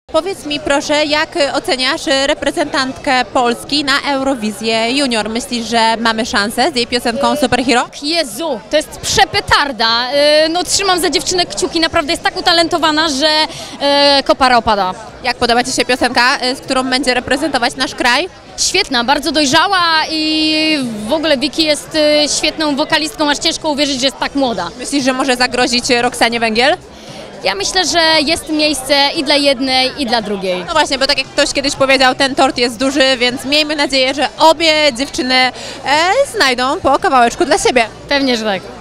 Powiedz mi proszę, jak oceniasz reprezentantkę Polski na Eurowizję Junior? Myślisz, że mamy szansę z jej piosenką Superhero? Jezu, to jest przepetarda. No trzymam za dziewczynę kciuki, naprawdę jest tak utalentowana, że kopara opada. Jak podoba Ci się piosenka, z którą będzie reprezentować nasz kraj? Świetna, bardzo dojrzała i w ogóle Vicky jest świetną wokalistką, aż ciężko uwierzyć, że jest tak młoda. Myślisz, że może zagrozić Roxanie Węgiel? Ja myślę, że jest miejsce i dla jednej, i dla drugiej. No właśnie, bo tak jak ktoś kiedyś powiedział, ten tort jest duży, więc miejmy nadzieję, że obie dziewczyny znajdą po kawałeczku dla siebie. Pewnie, że tak.